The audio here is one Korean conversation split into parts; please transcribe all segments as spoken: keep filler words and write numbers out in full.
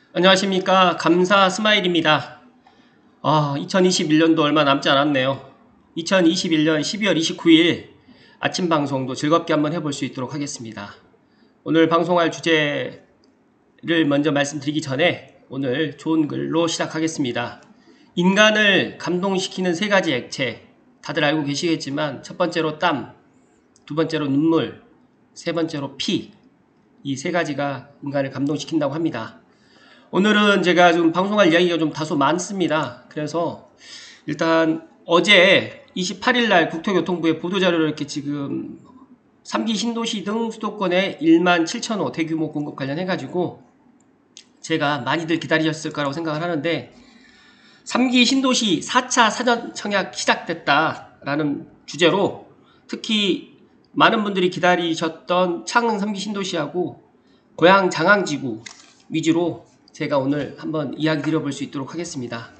안녕하십니까. 감사 스마일입니다. 아, 이천이십일 년도 얼마 남지 않았네요. 이천이십일 년 십이월 이십구일 아침 방송도 즐겁게 한번 해볼 수 있도록 하겠습니다. 오늘 방송할 주제를 먼저 말씀드리기 전에 오늘 좋은 글로 시작하겠습니다. 인간을 감동시키는 세 가지 액체, 다들 알고 계시겠지만 첫 번째로 땀, 두 번째로 눈물, 세 번째로 피, 이 세 가지가 인간을 감동시킨다고 합니다. 오늘은 제가 지금 방송할 이야기가 좀 다소 많습니다. 그래서 일단 어제 이십팔일 날 국토교통부의 보도자료를 이렇게 지금 삼 기 신도시 등 수도권에 일만 칠천 호 대규모 공급 관련해가지고 제가 많이들 기다리셨을 거라고 생각을 하는데 삼 기 신도시 사 차 사전청약 시작됐다라는 주제로 특히 많은 분들이 기다리셨던 창릉 삼 기 신도시하고 고양 장항지구 위주로 제가 오늘 한번 이야기 드려볼 수 있도록 하겠습니다.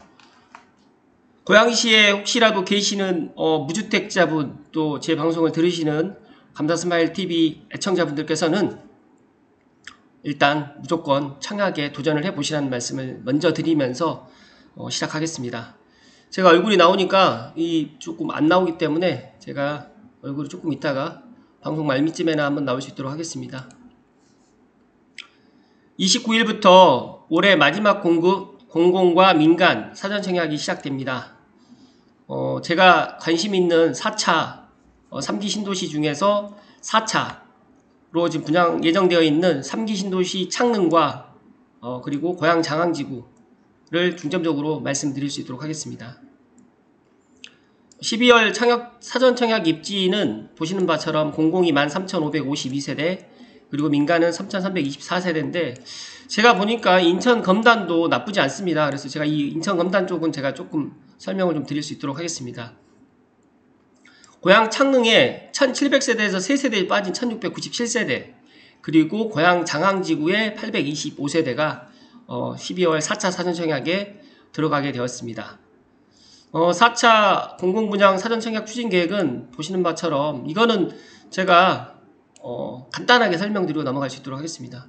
고양시에 혹시라도 계시는 어, 무주택자분 또 제 방송을 들으시는 감사스마일티비 애청자분들께서는 일단 무조건 청약에 도전을 해보시라는 말씀을 먼저 드리면서 어, 시작하겠습니다. 제가 얼굴이 나오니까 이 조금 안 나오기 때문에 제가 얼굴이 조금 있다가 방송 말미쯤에나 한번 나올 수 있도록 하겠습니다. 이십구일부터 올해 마지막 공급 공공과 민간 사전청약이 시작됩니다. 어, 제가 관심 있는 사 차 어, 삼 기 신도시 중에서 사 차로 지금 분양 예정되어 있는 삼 기 신도시 창릉과 어, 그리고 고양 장항지구를 중점적으로 말씀드릴 수 있도록 하겠습니다. 십이월 청약, 사전청약 입지는 보시는 바처럼 공공이 만 삼천오백오십이 세대, 그리고 민간은 삼천삼백이십사 세대인데 제가 보니까 인천 검단도 나쁘지 않습니다. 그래서 제가 이 인천 검단 쪽은 제가 조금 설명을 좀 드릴 수 있도록 하겠습니다. 고양 창릉에 천칠백 세대에서 세 세대 빠진 천육백구십칠 세대, 그리고 고양 장항지구에 팔백이십오 세대가 어, 십이월 사 차 사전청약에 들어가게 되었습니다. 어, 사 차 공공분양 사전청약 추진계획은 보시는 바처럼 이거는 제가 어, 간단하게 설명드리고 넘어갈 수 있도록 하겠습니다.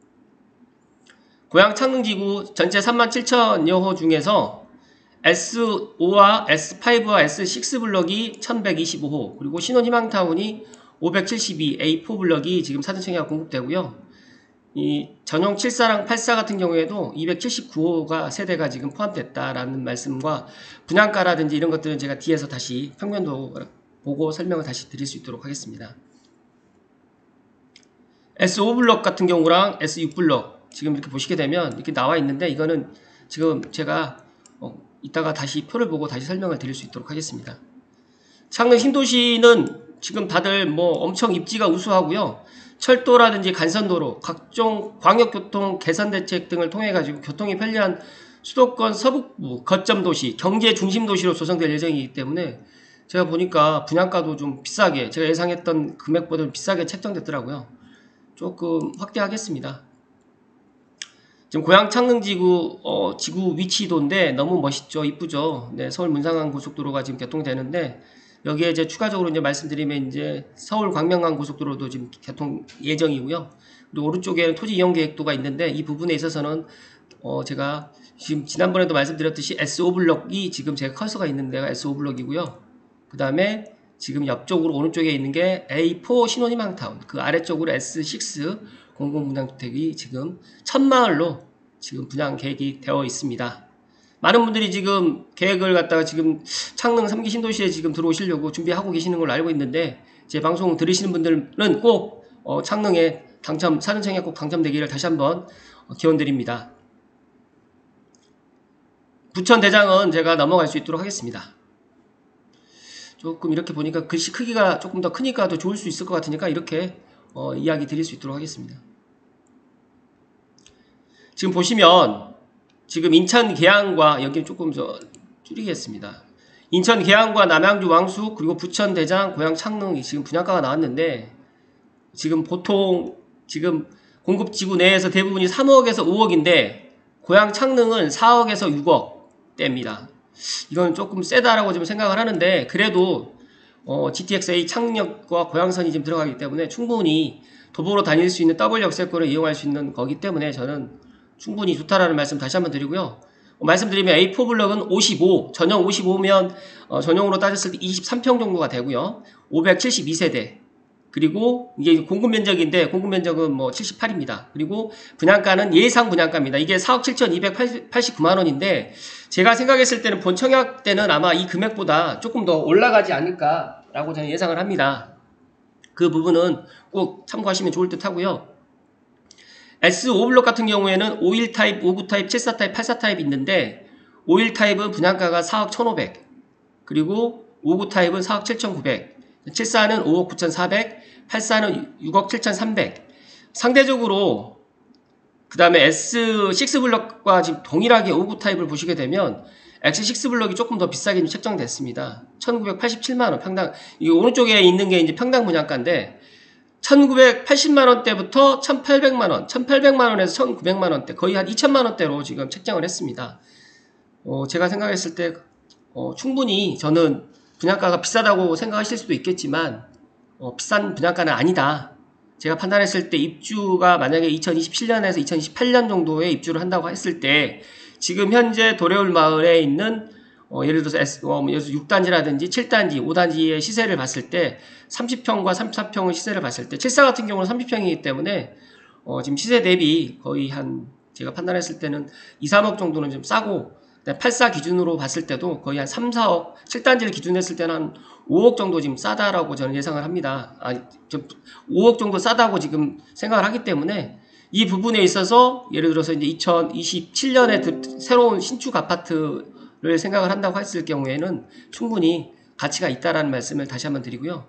고양 창릉지구 전체 삼만 칠천여 호 중에서 에스 오와 에스 파이브와 에스 식스 블럭이 천백이십오 호, 그리고 신혼희망타운이 오백칠십이 에이 사 블럭이 지금 사전청약 공급되고요. 이 전용 칠사랑 팔사 같은 경우에도 이백칠십구 호가 세대가 지금 포함됐다라는 말씀과 분양가라든지 이런 것들은 제가 뒤에서 다시 평면도 보고 설명을 다시 드릴 수 있도록 하겠습니다. 에스 오 블럭 같은 경우랑 에스 육 블럭 지금 이렇게 보시게 되면 이렇게 나와 있는데 이거는 지금 제가 어, 이따가 다시 표를 보고 다시 설명을 드릴 수 있도록 하겠습니다. 창릉 신도시는 지금 다들 뭐 엄청 입지가 우수하고요. 철도라든지 간선도로, 각종 광역교통 개선대책 등을 통해 가지고 교통이 편리한 수도권 서북부 거점 도시, 경제 중심 도시로 조성될 예정이기 때문에 제가 보니까 분양가도 좀 비싸게, 제가 예상했던 금액보다 비싸게 책정됐더라고요. 조금 확대하겠습니다. 지금 고양 창릉지구 어, 지구 위치도인데 너무 멋있죠, 이쁘죠. 네, 서울 문상항 고속도로가 지금 개통되는데 여기에 이제 추가적으로 이제 말씀드리면 이제 서울 광명항 고속도로도 지금 개통 예정이고요. 그리고 오른쪽에는 토지 이용 계획도가 있는데 이 부분에 있어서는 어, 제가 지금 지난번에도 말씀드렸듯이 에스 오 블럭이 지금 제가 커서가 있는 데가 에스 오 블럭이고요. 그 다음에 지금 옆쪽으로 오른쪽에 있는 게 에이 사 신혼희망타운, 그 아래쪽으로 에스 육 공공분양주택이 지금 천마을로 지금 분양 계획이 되어 있습니다. 많은 분들이 지금 계획을 갖다가 지금 창릉 삼 기 신도시에 지금 들어오시려고 준비하고 계시는 걸로 알고 있는데 제 방송 들으시는 분들은 꼭 어, 창릉에 당첨, 사전청약 꼭 당첨되기를 다시 한번 어, 기원드립니다. 부천대장은 제가 넘어갈 수 있도록 하겠습니다. 조금 이렇게 보니까 글씨 크기가 조금 더 크니까 더 좋을 수 있을 것 같으니까 이렇게 어, 이야기 드릴 수 있도록 하겠습니다. 지금 보시면 지금 인천 계양과 여기 조금 더 줄이겠습니다. 인천 계양과 남양주 왕숙 그리고 부천 대장 고양 창릉이 지금 분양가가 나왔는데 지금 보통 지금 공급지구 내에서 대부분이 삼억에서 오억인데 고양 창릉은 사억에서 육억대입니다. 이건 조금 세다라고 좀 생각을 하는데 그래도 어, 지티엑스에이 창릉역과 고양선이 지금 들어가기 때문에 충분히 도보로 다닐 수 있는 더블 역세권을 이용할 수 있는 거기 때문에 저는 충분히 좋다라는 말씀 다시 한번 드리고요. 어, 말씀드리면 에이 사 블럭은 오십오, 전용 오십오면 어, 전용으로 따졌을 때 이십삼 평 정도가 되고요. 오백칠십이 세대. 그리고 이게 공급 면적인데 공급 면적은 뭐 칠십팔입니다. 그리고 분양가는 예상 분양가입니다. 이게 사억 칠천이백팔십구만 원인데 제가 생각했을 때는 본 청약 때는 아마 이 금액보다 조금 더 올라가지 않을까라고 저는 예상을 합니다. 그 부분은 꼭 참고하시면 좋을 듯 하고요. 에스 오 블럭 같은 경우에는 오십일 타입, 오십구 타입, 칠십사 타입, 팔십사 타입이 있는데 오십일 타입은 분양가가 사억 천오백, 그리고 오십구 타입은 사억 칠천구백, 칠십사는 오억 구천사백, 팔십사는 육억 칠천삼백. 상대적으로 그 다음에 에스 육 블럭과 지금 동일하게 오십구 타입을 보시게 되면 엑스 육 블럭이 조금 더 비싸게 책정됐습니다. 천구백팔십칠만 원 평당. 이 오른쪽에 있는 게 이제 평당 분양가인데 천구백팔십만 원대부터 천팔백만 원, 천팔백만 원에서 천구백만 원대, 거의 한 이천만 원대로 지금 책정을 했습니다. 어, 제가 생각했을 때 어, 충분히 저는 분양가가 비싸다고 생각하실 수도 있겠지만 어, 비싼 분양가는 아니다. 제가 판단했을 때 입주가 만약에 이천이십칠 년에서 이천이십팔 년 정도에 입주를 한다고 했을 때 지금 현재 도래울 마을에 있는 어, 예를 들어서 S, 어, 육 단지라든지 칠 단지, 오 단지의 시세를 봤을 때 삼십 평과 삼십사 평의 시세를 봤을 때 칠십사 같은 경우는 삼십 평이기 때문에 어, 지금 시세 대비 거의 한 제가 판단했을 때는 이, 삼억 정도는 좀 싸고 팔십사 기준으로 봤을 때도 거의 한 삼, 사억, 칠 단지를 기준으로 했을 때는 한 오억 정도 지금 싸다라고 저는 예상을 합니다. 아, 좀 오억 정도 싸다고 지금 생각을 하기 때문에 이 부분에 있어서 예를 들어서 이제 이천이십칠 년에 새로운 신축 아파트를 생각을 한다고 했을 경우에는 충분히 가치가 있다라는 말씀을 다시 한번 드리고요.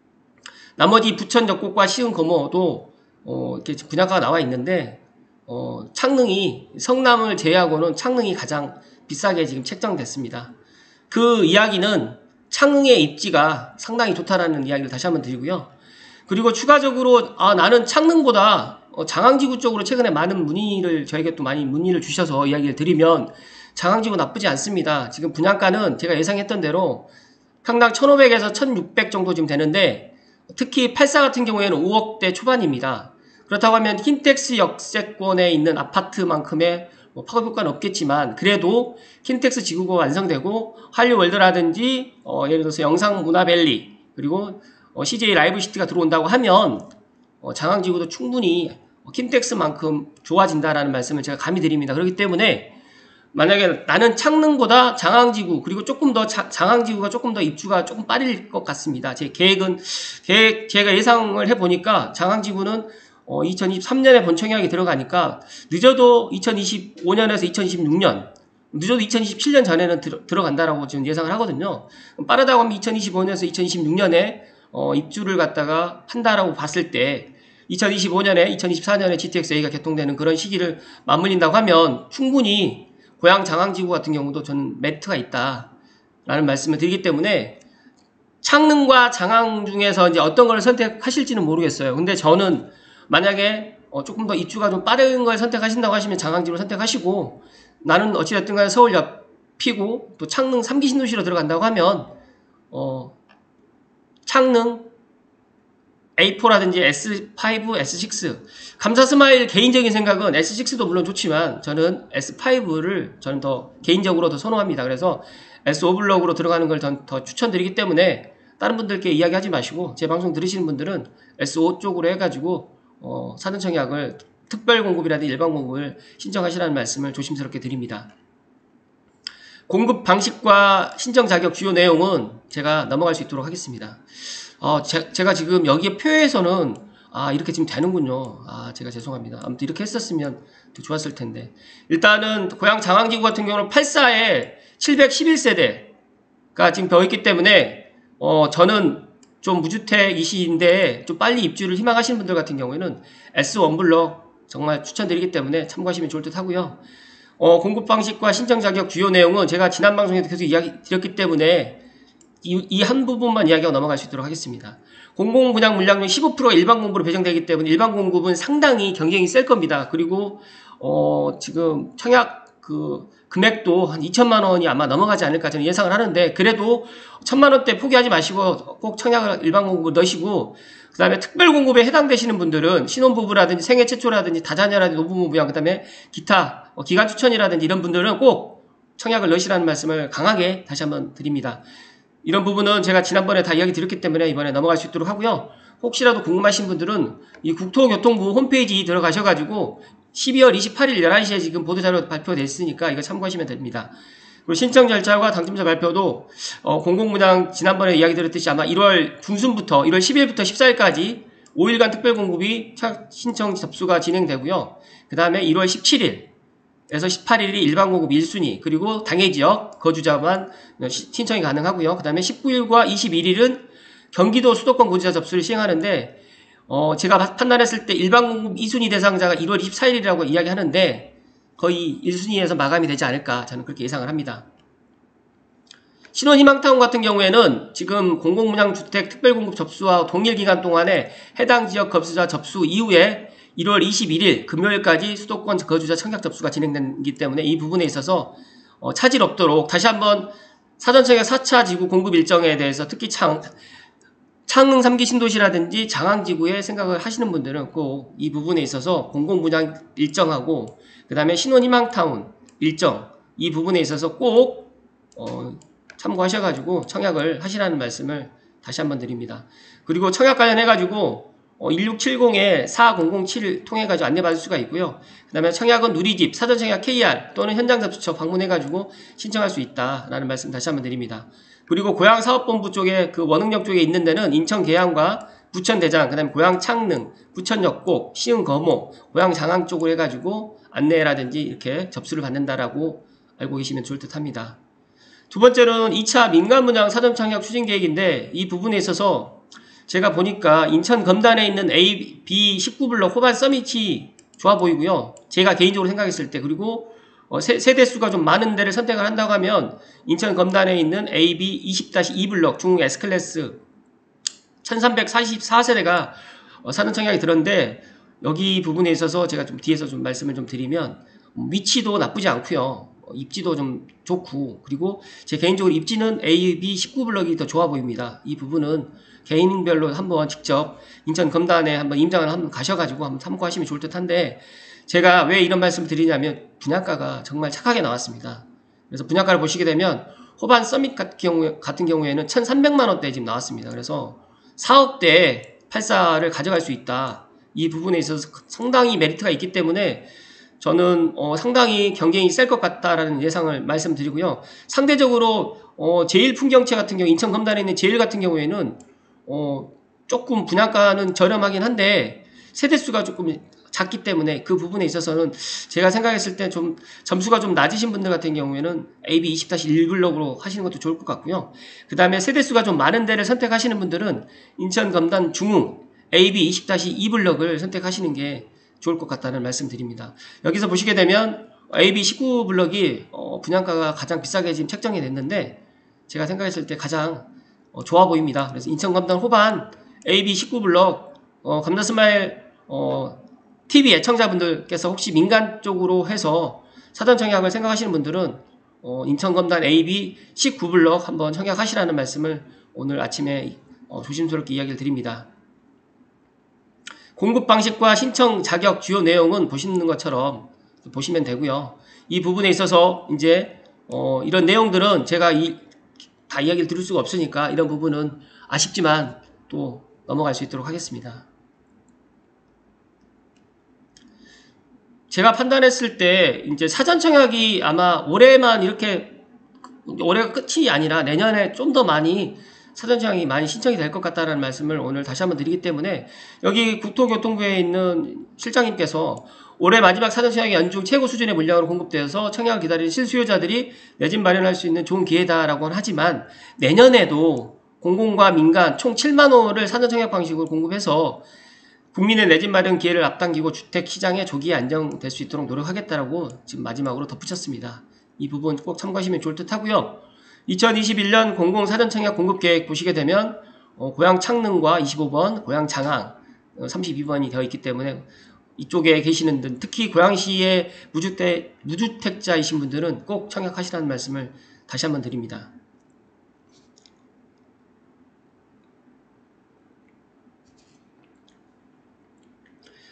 나머지 부천 적곡과 시흥 거모도 어, 이렇게 분양가가 나와 있는데 어, 창릉이 성남을 제외하고는 창릉이 가장 비싸게 지금 책정됐습니다. 그 이야기는 창릉의 입지가 상당히 좋다라는 이야기를 다시 한번 드리고요. 그리고 추가적으로 아 나는 창릉보다 어, 장항지구 쪽으로 최근에 많은 문의를 저에게 또 많이 문의를 주셔서 이야기를 드리면 장항지구 나쁘지 않습니다. 지금 분양가는 제가 예상했던 대로 평당 천오백에서 천육백 정도 지금 되는데 특히 팔십사 같은 경우에는 오억대 초반입니다. 그렇다고 하면 킨텍스 역세권에 있는 아파트만큼의 뭐 파급 효과는 없겠지만 그래도 킨텍스 지구가 완성되고 한류월드라든지 어, 예를 들어서 영상문화밸리 그리고 어, 씨제이 라이브시티가 들어온다고 하면 어, 장항지구도 충분히 킨텍스만큼 좋아진다라는 말씀을 제가 감히 드립니다. 그렇기 때문에 만약에 나는 창릉보다 장항지구 그리고 조금 더 자, 장항지구가 조금 더 입주가 조금 빠를 것 같습니다. 제 계획은 계획 제가 예상을 해보니까 장항지구는 어, 이천이십삼 년에 본청약이 들어가니까 늦어도 이천이십오 년에서 이천이십육 년 늦어도 이천이십칠 년 전에는 들어, 들어간다라고 지금 예상을 하거든요. 빠르다고 하면 이천이십오 년에서 이천이십육 년에 어, 입주를 갖다가 한다라고 봤을 때 이천이십오 년에 이천이십사 년에 지티엑스에이가 개통되는 그런 시기를 맞물린다고 하면 충분히 고양 장항지구 같은 경우도 저는 메리트가 있다라는 말씀을 드리기 때문에 창릉과 장항 중에서 이제 어떤 걸 선택하실지는 모르겠어요. 근데 저는 만약에 어 조금 더 입주가 좀 빠른 걸 선택하신다고 하시면 장항지구를 선택하시고 나는 어찌됐든 간에 서울 옆이고 또 창릉 삼 기 신도시로 들어간다고 하면 어 창릉 에이 사라든지 에스 오, 에스 육 감사스마일 개인적인 생각은 에스 육도 물론 좋지만 저는 에스 오를 저는 더 개인적으로 더 선호합니다. 그래서 에스 오 블럭으로 들어가는 걸 더 추천드리기 때문에 다른 분들께 이야기하지 마시고 제 방송 들으시는 분들은 에스 오 쪽으로 해가지고 어, 사전청약을 특별 공급이라든지 일반 공급을 신청하시라는 말씀을 조심스럽게 드립니다. 공급 방식과 신청 자격 주요 내용은 제가 넘어갈 수 있도록 하겠습니다. 어, 제, 제가 지금 여기에 표에서는 아 이렇게 지금 되는군요. 아 제가 죄송합니다. 아무튼 이렇게 했었으면 더 좋았을 텐데 일단은 고양 장항지구 같은 경우는 팔십사에 칠백십일 세대가 지금 되어 있기 때문에 어 저는 좀 무주택이신데 좀 빨리 입주를 희망하시는 분들 같은 경우에는 에스 일 블럭 정말 추천드리기 때문에 참고하시면 좋을 듯 하고요. 어, 공급 방식과 신청 자격 주요 내용은 제가 지난 방송에도 계속 이야기 드렸기 때문에 이, 이 한 부분만 이야기하고 넘어갈 수 있도록 하겠습니다. 공공 분양 물량률 십오 퍼센트가 일반 공급으로 배정되기 때문에 일반 공급은 상당히 경쟁이 셀 겁니다. 그리고 어, 지금 청약 그 금액도 한 이천만 원이 아마 넘어가지 않을까 저는 예상을 하는데 그래도 천만 원대 포기하지 마시고 꼭 청약을 일반 공급을 넣으시고 그 다음에 특별공급에 해당되시는 분들은 신혼부부라든지 생애 최초라든지 다자녀라든지 노부부양, 그 다음에 기타 어, 기간 추천이라든지 이런 분들은 꼭 청약을 넣으시라는 말씀을 강하게 다시 한번 드립니다. 이런 부분은 제가 지난번에 다 이야기 드렸기 때문에 이번에 넘어갈 수 있도록 하고요. 혹시라도 궁금하신 분들은 이 국토교통부 홈페이지 들어가셔가지고 십이월 이십팔일 열한 시에 지금 보도자료 발표됐으니까 이거 참고하시면 됩니다. 그리고 신청 절차와 당첨자 발표도 어, 공공분양 지난번에 이야기 드렸듯이 아마 일월 중순부터 일월 십일부터 십사일까지 오일간 특별공급이 신청 접수가 진행되고요. 그 다음에 일월 십칠일에서 십팔일이 일반공급 일 순위, 그리고 당해지역 거주자만 신청이 가능하고요. 그 다음에 십구일과 이십일일은 경기도 수도권 거주자 접수를 시행하는데 어, 제가 판단했을 때 일반공급 이 순위 대상자가 일월 이십사일이라고 이야기하는데 거의 일 순위에서 마감이 되지 않을까 저는 그렇게 예상을 합니다. 신혼희망타운 같은 경우에는 지금 공공분양주택 특별공급 접수와 동일기간 동안에 해당 지역 거주자 접수 이후에 일월 이십일일 금요일까지 수도권 거주자 청약 접수가 진행되기 때문에 이 부분에 있어서 어, 차질 없도록 다시 한번 사전청약 사 차 지구 공급 일정에 대해서 특히 창, 창릉 삼 기 신도시라든지 장항지구에 생각을 하시는 분들은 꼭 이 부분에 있어서 공공분양 일정하고 그 다음에 신혼희망타운 일정 이 부분에 있어서 꼭 어, 참고하셔가지고 청약을 하시라는 말씀을 다시 한번 드립니다. 그리고 청약 관련해가지고 어, 일육칠공에 사공공칠을 통해가지고 안내받을 수가 있고요. 그 다음에 청약은 누리집, 사전청약 케이알 또는 현장접수처 방문해가지고 신청할 수 있다라는 말씀 다시 한번 드립니다. 그리고 고양사업본부 쪽에 그 원흥역 쪽에 있는 데는 인천 계양과 부천 대장, 그 다음에 고양 창릉, 부천 역곡, 시흥 거모, 고양 장항 쪽으로 해가지고 안내라든지 이렇게 접수를 받는다라고 알고 계시면 좋을 듯 합니다. 두 번째로는 이 차 민간분양 사전청약 추진 계획인데 이 부분에 있어서 제가 보니까 인천 검단에 있는 에이 비 십구 블록 호반 서밋이 좋아 보이고요. 제가 개인적으로 생각했을 때 그리고 어, 세, 세대수가 좀 많은 데를 선택을 한다고 하면 인천 검단에 있는 에이 비 이십 이 블록 중흥 S클래스 천삼백사십사 세대가 어, 사전청약이 들었는데 여기 부분에 있어서 제가 좀 뒤에서 좀 말씀을 좀 드리면 위치도 나쁘지 않고요. 어, 입지도 좀 좋고 그리고 제 개인적으로 입지는 에이 비 십구 블럭이 더 좋아 보입니다. 이 부분은 개인별로 한번 직접 인천 검단에 한번 임장을 한번 가셔가지고 한번 참고하시면 좋을 듯 한데 제가 왜 이런 말씀을 드리냐면 분양가가 정말 착하게 나왔습니다. 그래서 분양가를 보시게 되면 호반 서밋 같은, 경우, 같은 경우에는 천삼백만 원대 지금 나왔습니다. 그래서 사억대에 팔사를 가져갈 수 있다. 이 부분에 있어서 상당히 메리트가 있기 때문에 저는 어, 상당히 경쟁이 셀 것 같다라는 예상을 말씀드리고요. 상대적으로 어, 제일 풍경채 같은 경우 인천 검단에 있는 제일 같은 경우에는 어, 조금 분양가는 저렴하긴 한데 세대수가 조금 작기 때문에 그 부분에 있어서는 제가 생각했을 때 좀 점수가 좀 낮으신 분들 같은 경우에는 에이 비 이십 일 블록으로 하시는 것도 좋을 것 같고요. 그 다음에 세대수가 좀 많은 데를 선택하시는 분들은 인천 검단 중흥 에이 비 이십 이 블록을 선택하시는 게 좋을 것 같다는 말씀 드립니다. 여기서 보시게 되면 에이 비 십구 블록이 어 분양가가 가장 비싸게 지금 책정이 됐는데 제가 생각했을 때 가장 어 좋아 보입니다. 그래서 인천 검단 호반 에이 비 십구 블록 어 감자스마일 어 티비 애청자분들께서 혹시 민간 쪽으로 해서 사전 청약을 생각하시는 분들은 어, 인천검단 에이 비 십구 블록 한번 청약하시라는 말씀을 오늘 아침에 어, 조심스럽게 이야기를 드립니다. 공급 방식과 신청 자격 주요 내용은 보시는 것처럼 보시면 되고요. 이 부분에 있어서 이제 어, 이런 내용들은 제가 이, 다 이야기를 드릴 수가 없으니까 이런 부분은 아쉽지만 또 넘어갈 수 있도록 하겠습니다. 제가 판단했을 때 이제 사전청약이 아마 올해만 이렇게 올해가 끝이 아니라 내년에 좀 더 많이 사전청약이 많이 신청이 될 것 같다는 말씀을 오늘 다시 한번 드리기 때문에 여기 국토교통부에 있는 실장님께서 올해 마지막 사전청약이 연중 최고 수준의 물량으로 공급되어서 청약을 기다리는 실수요자들이 내 집 마련할 수 있는 좋은 기회다라고는 하지만 내년에도 공공과 민간 총 칠만 호를 사전청약 방식으로 공급해서 국민의 내 집 마련 기회를 앞당기고 주택시장에 조기에 안정될 수 있도록 노력하겠다라고 지금 마지막으로 덧붙였습니다. 이 부분 꼭 참고하시면 좋을 듯 하고요. 이천이십일 년 공공사전청약 공급계획 보시게 되면 어, 고양 창릉과 이십오 번, 고양 장항 어, 삼십이 번이 되어 있기 때문에 이쪽에 계시는 분, 특히 고양시의 무주택, 무주택자이신 분들은 꼭 청약하시라는 말씀을 다시 한번 드립니다.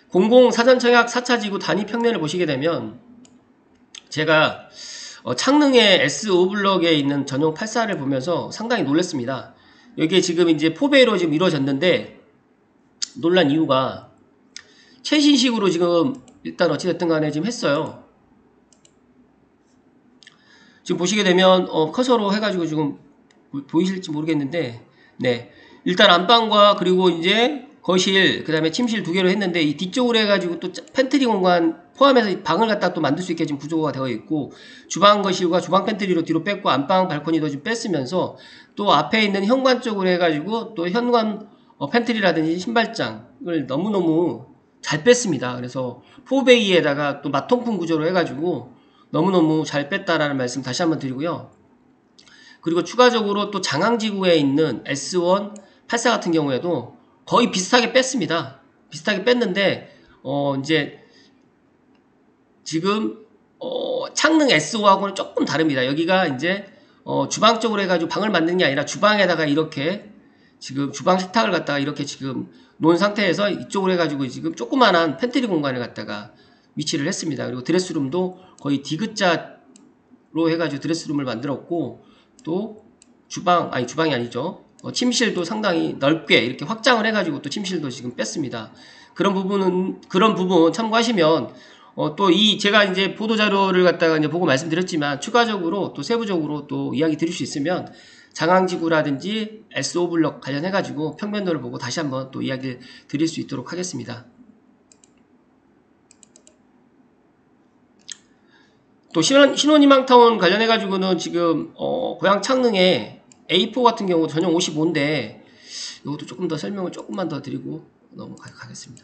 공공 사전청약 사 차 지구 단위 평면을 보시게 되면 제가 어, 창릉의 에스 오 블럭에 있는 전용 팔 사를 보면서 상당히 놀랐습니다. 여기에 지금 이제 포배로 지금 이루어졌는데 놀란 이유가 최신식으로 지금 일단 어찌됐든 간에 지금 했어요. 지금 보시게 되면 어, 커서로 해가지고 지금 보이실지 모르겠는데 네 일단 안방과 그리고 이제 거실 그 다음에 침실 두 개로 했는데 이 뒤쪽으로 해가지고 또 팬트리 공간 포함해서 방을 갖다 또 만들 수 있게 지금 구조가 되어 있고 주방 거실과 주방 팬트리로 뒤로 뺐고 안방 발코니도 좀 뺐으면서 또 앞에 있는 현관 쪽으로 해가지고 또 현관 어, 팬트리라든지 신발장을 너무너무 잘 뺐습니다. 그래서 포베이에다가 또 마통풍 구조로 해가지고 너무너무 잘 뺐다라는 말씀 다시 한번 드리고요. 그리고 추가적으로 또 장항지구에 있는 에스 원 팔 사 같은 경우에도 거의 비슷하게 뺐습니다. 비슷하게 뺐는데 어 이제 지금 어 창릉 에스 오하고는 조금 다릅니다. 여기가 이제 어 주방 쪽으로 해가지고 방을 만드는 게 아니라 주방에다가 이렇게 지금 주방 식탁을 갖다가 이렇게 지금 놓은 상태에서 이쪽으로 해가지고 지금 조그만한 팬트리 공간을 갖다가 위치를 했습니다. 그리고 드레스룸도 거의 디귿자로 해가지고 드레스룸을 만들었고 또 주방 아니 주방이 아니죠. 어, 침실도 상당히 넓게 이렇게 확장을 해가지고 또 침실도 지금 뺐습니다. 그런 부분은 그런 부분 참고하시면 어, 또 이 제가 이제 보도 자료를 갖다가 이제 보고 말씀드렸지만 추가적으로 또 세부적으로 또 이야기 드릴 수 있으면 장항지구라든지 에스 오 블럭 관련해가지고 평면도를 보고 다시 한번 또 이야기를 드릴 수 있도록 하겠습니다. 또 신혼, 신혼희망타운 관련해가지고는 지금, 어, 고향 창릉에 에이 사 같은 경우 전용 오십오인데, 이것도 조금 더 설명을 조금만 더 드리고 넘어가겠습니다.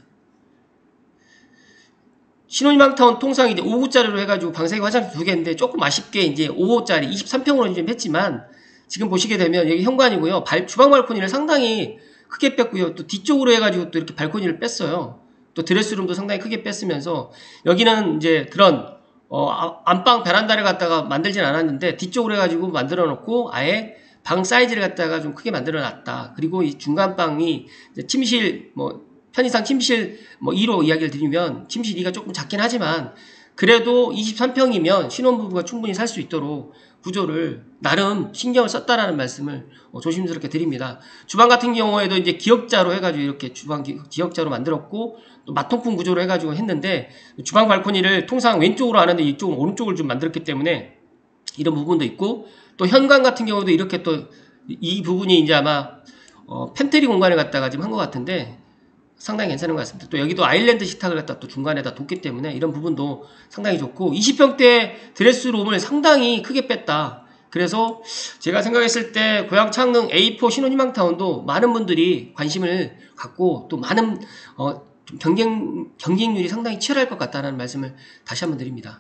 신혼희망타운 통상 이제 오 호짜리로 해가지고 방세기 화장실 두 개인데, 조금 아쉽게 이제 오 호짜리 이십삼 평으로 좀 했지만, 지금 보시게 되면 여기 현관이고요. 발, 주방 발코니를 상당히 크게 뺐고요. 또 뒤쪽으로 해가지고 또 이렇게 발코니를 뺐어요. 또 드레스룸도 상당히 크게 뺐으면서, 여기는 이제 그런 어, 안방 베란다를 갖다가 만들진 않았는데 뒤쪽으로 해가지고 만들어 놓고 아예 방 사이즈를 갖다가 좀 크게 만들어 놨다. 그리고 이 중간방이 침실 뭐 편의상 침실 뭐 이로 이야기를 드리면 침실 이가 조금 작긴 하지만 그래도 이십삼 평이면 신혼부부가 충분히 살 수 있도록 구조를 나름 신경을 썼다라는 말씀을 어, 조심스럽게 드립니다. 주방 같은 경우에도 이제 기역자로 해가지고 이렇게 주방 기, 기역자로 만들었고 또 마통풍 구조로 해가지고 했는데 주방 발코니를 통상 왼쪽으로 하는데 이쪽은 오른쪽을 좀 만들었기 때문에 이런 부분도 있고 또 현관 같은 경우도 이렇게 또 이 부분이 이제 아마 어, 팬트리 공간을 갖다가 지금 한 것 같은데 상당히 괜찮은 것 같습니다. 또 여기도 아일랜드 식탁을 갖다 또 중간에다 뒀기 때문에 이런 부분도 상당히 좋고 이십 평대 드레스룸을 상당히 크게 뺐다. 그래서 제가 생각했을 때 고향 창릉 에이 사 신혼희망타운도 많은 분들이 관심을 갖고 또 많은 어, 좀 경쟁, 경쟁률이 상당히 치열할 것 같다는 말씀을 다시 한번 드립니다.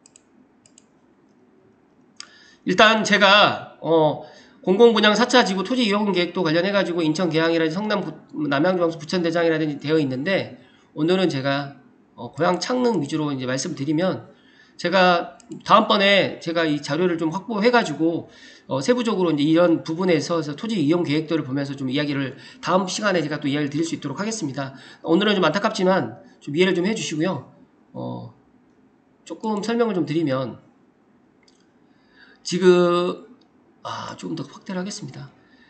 일단 제가 어, 공공분양 사 차 지구 토지 이용 계획도 관련해가지고 인천 계양이라든지 성남 부, 남양주광수 부천대장이라든지 되어 있는데 오늘은 제가 어, 고향 창릉 위주로 이제 말씀드리면 제가 다음번에 제가 이 자료를 좀 확보해가지고 어, 세부적으로 이제 이런 부분에 있어서 토지 이용 계획들을 보면서 좀 이야기를 다음 시간에 제가 또 이야기를 드릴 수 있도록 하겠습니다. 오늘은 좀 안타깝지만 좀 이해를 좀 해주시고요. 어, 조금 설명을 좀 드리면 지금 아, 조금 더 확대를 하겠습니다.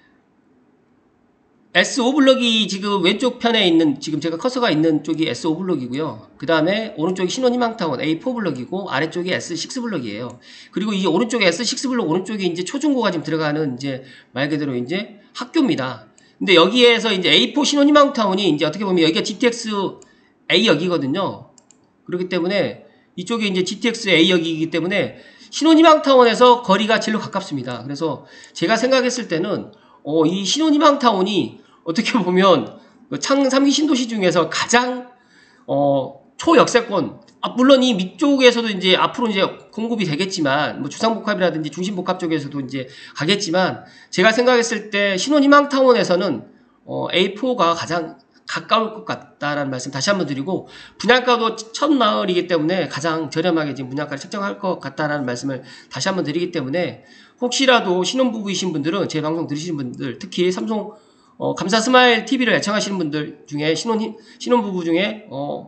에스 오 블럭이 지금 왼쪽 편에 있는 지금 제가 커서가 있는 쪽이 에스 오 블럭이고요. 그 다음에 오른쪽이 신혼희망타운 에이 사 블럭이고 아래쪽이 에스 육 블럭이에요. 그리고 이 오른쪽에 에스 육 블럭 오른쪽에 이제 초중고가 지금 들어가는 이제 말 그대로 이제 학교입니다. 근데 여기에서 이제 에이 사 신혼희망타운이 이제 어떻게 보면 여기가 지티엑스 A역이거든요. 그렇기 때문에 이쪽이 이제 지티엑스 A역이기 때문에 신혼희망타운에서 거리가 제일 가깝습니다. 그래서 제가 생각했을 때는 어, 이 신혼희망타운이 어떻게 보면 창릉 삼 기 신도시 중에서 가장 어, 초역세권 아, 물론 이 밑쪽에서도 이제 앞으로 이제 공급이 되겠지만 뭐 주상복합이라든지 중심복합 쪽에서도 이제 가겠지만 제가 생각했을 때 신혼희망타운에서는 어, 에이 사가 가장 가까울 것 같다라는 말씀 다시 한번 드리고 분양가도 첫 마을이기 때문에 가장 저렴하게 지금 분양가를 책정할 것 같다라는 말씀을 다시 한번 드리기 때문에 혹시라도 신혼부부이신 분들은 제 방송 들으시는 분들 특히 삼성 어, 감사 스마일 티비를 애청하시는 분들 중에 신혼 신혼부부 중에 어,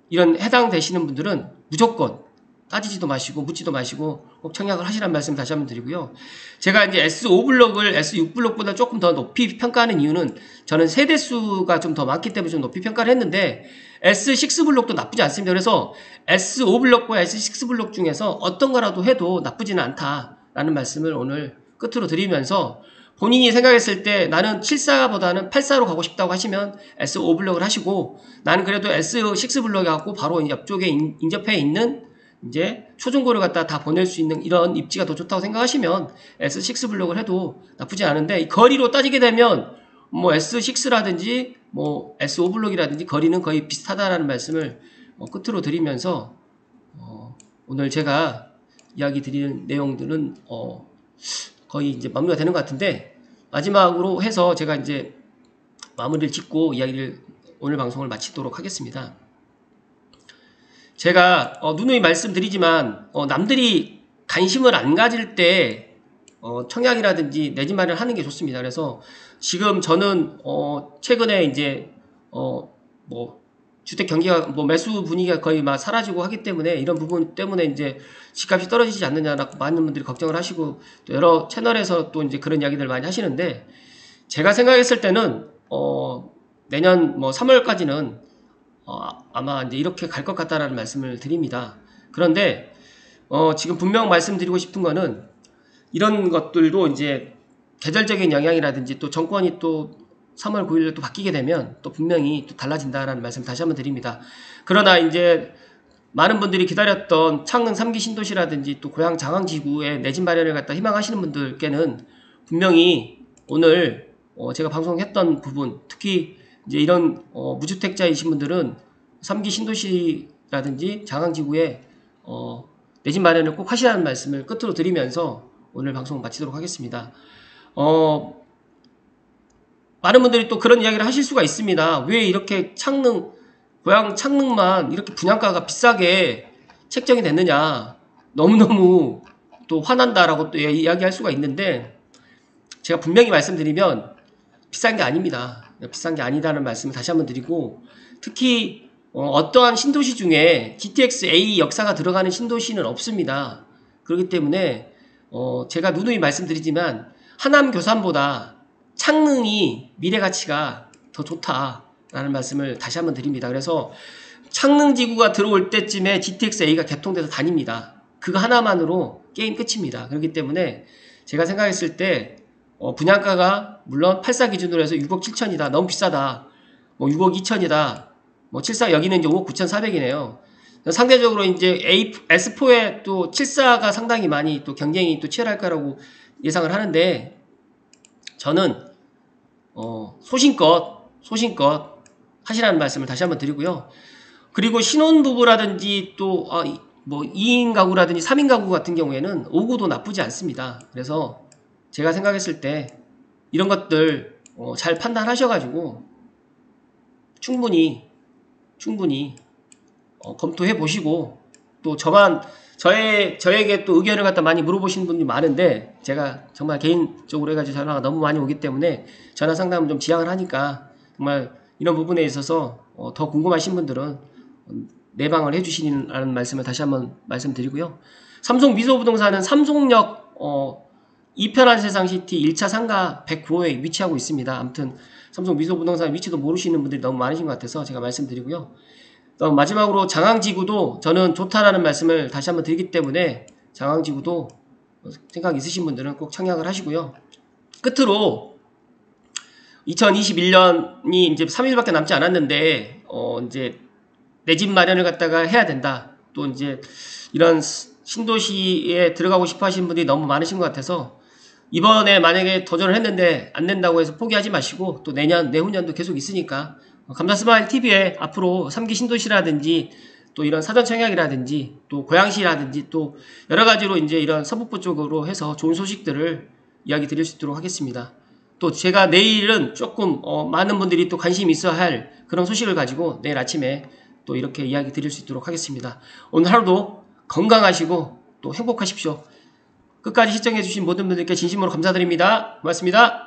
이런 해당되시는 분들은 무조건 따지지도 마시고 묻지도 마시고 꼭 청약을 하시라는 말씀 다시 한번 드리고요. 제가 이제 에스 오 블록을 에스 육 블록보다 조금 더 높이 평가하는 이유는 저는 세대수가 좀 더 많기 때문에 좀 높이 평가를 했는데 에스 육 블록도 나쁘지 않습니다. 그래서 에스 오 블록과 에스 육 블록 중에서 어떤 거라도 해도 나쁘지는 않다라는 말씀을 오늘 끝으로 드리면서 본인이 생각했을 때 나는 칠십사보다는 팔십사로 가고 싶다고 하시면 에스 오 블록을 하시고 나는 그래도 에스 육 블록에 갖고 바로 옆쪽에 인접해 있는 이제 초중고를 갖다 다 보낼 수 있는 이런 입지가 더 좋다고 생각하시면 에스 육 블록을 해도 나쁘지 않은데 이 거리로 따지게 되면 뭐 에스 육라든지 뭐 에스 오 블록이라든지 거리는 거의 비슷하다라는 말씀을 어 끝으로 드리면서 어 오늘 제가 이야기 드리는 내용들은 어 거의 이제 마무리가 되는 것 같은데 마지막으로 해서 제가 이제 마무리를 짓고 이야기를 오늘 방송을 마치도록 하겠습니다. 제가 어, 누누이 말씀드리지만 어, 남들이 관심을 안 가질 때 어, 청약이라든지 내 집 마련을 하는 게 좋습니다. 그래서 지금 저는 어, 최근에 이제 어, 뭐 주택 경기가 뭐 매수 분위기가 거의 막 사라지고 하기 때문에 이런 부분 때문에 이제 집값이 떨어지지 않느냐라고 많은 분들이 걱정을 하시고 또 여러 채널에서 또 이제 그런 이야기들 많이 하시는데 제가 생각했을 때는 어, 내년 뭐 삼월까지는 어, 아마 이제 이렇게 갈 것 같다라는 말씀을 드립니다. 그런데 어, 지금 분명 말씀드리고 싶은 거는 이런 것들도 이제 계절적인 영향이라든지 또 정권이 또 삼월 구일에 또 바뀌게 되면 또 분명히 또 달라진다라는 말씀 다시 한번 드립니다. 그러나 이제 많은 분들이 기다렸던 창릉 삼 기 신도시라든지 또 고향 장항지구의 내 집 마련을 갖다 희망하시는 분들께는 분명히 오늘 어, 제가 방송했던 부분 특히 이제 이런 어, 무주택자이신 분들은 삼 기 신도시라든지 장항지구에 어, 내 집 마련을 꼭 하시라는 말씀을 끝으로 드리면서 오늘 방송 마치도록 하겠습니다. 어, 많은 분들이 또 그런 이야기를 하실 수가 있습니다. 왜 이렇게 창릉, 고향 창릉만 이렇게 분양가가 비싸게 책정이 됐느냐. 너무너무 또 화난다라고 또 이야기할 수가 있는데 제가 분명히 말씀드리면 비싼 게 아닙니다. 비싼 게 아니다는 말씀을 다시 한번 드리고 특히 어, 어떠한 신도시 중에 지티엑스 에이 역사가 들어가는 신도시는 없습니다. 그렇기 때문에 어, 제가 누누이 말씀드리지만 하남 교산보다 창릉이 미래 가치가 더 좋다라는 말씀을 다시 한번 드립니다. 그래서 창릉지구가 들어올 때쯤에 지티엑스 에이가 개통돼서 다닙니다. 그거 하나만으로 게임 끝입니다. 그렇기 때문에 제가 생각했을 때 어, 분양가가 물론 팔십사 기준으로 해서 육억 칠천이다. 너무 비싸다. 뭐 육억 이천이다. 뭐 칠십사 여기는 이제 오억 구천사백이네요. 상대적으로 이제 A, 에스 포에 또 칠십사가 상당히 많이 또 경쟁이 또 치열할 거라고 예상을 하는데 저는 어, 소신껏 소신껏 하시라는 말씀을 다시 한번 드리고요. 그리고 신혼부부라든지 또 아, 뭐 이 인 가구라든지 삼 인 가구 같은 경우에는 오 구도 나쁘지 않습니다. 그래서 제가 생각했을 때 이런 것들 어, 잘 판단하셔가지고 충분히 충분히 어, 검토해 보시고 또 저만 저의 저에게 또 의견을 갖다 많이 물어보시는 분들이 많은데 제가 정말 개인적으로 해가지고 전화가 너무 많이 오기 때문에 전화 상담을 좀 지양을 하니까 정말 이런 부분에 있어서 어, 더 궁금하신 분들은 내방을 해주시라는 말씀을 다시 한번 말씀드리고요. 삼성 미소부동산은 삼성역 어, 이편한 세상시티 일 차 상가 백구 호에 위치하고 있습니다. 아무튼 삼성 미소부동산 위치도 모르시는 분들이 너무 많으신 것 같아서 제가 말씀드리고요. 어, 마지막으로 장항지구도 저는 좋다라는 말씀을 다시 한번 드리기 때문에 장항지구도 생각 있으신 분들은 꼭 청약을 하시고요. 끝으로 이천이십일 년이 이제 삼 일밖에 남지 않았는데 어 이제 내 집 마련을 갖다가 해야 된다. 또 이제 이런 신도시에 들어가고 싶어 하시는 분들이 너무 많으신 것 같아서 이번에 만약에 도전을 했는데 안 된다고 해서 포기하지 마시고 또 내년 내후년도 계속 있으니까 감사스마일 티비에 앞으로 삼 기 신도시라든지 또 이런 사전 청약이라든지 또 고양시라든지 또 여러 가지로 이제 이런 서북부 쪽으로 해서 좋은 소식들을 이야기 드릴 수 있도록 하겠습니다. 또 제가 내일은 조금 어 많은 분들이 또 관심 있어 할 그런 소식을 가지고 내일 아침에 또 이렇게 이야기 드릴 수 있도록 하겠습니다. 오늘 하루도 건강하시고 또 행복하십시오. 끝까지 시청해주신 모든 분들께 진심으로 감사드립니다. 고맙습니다.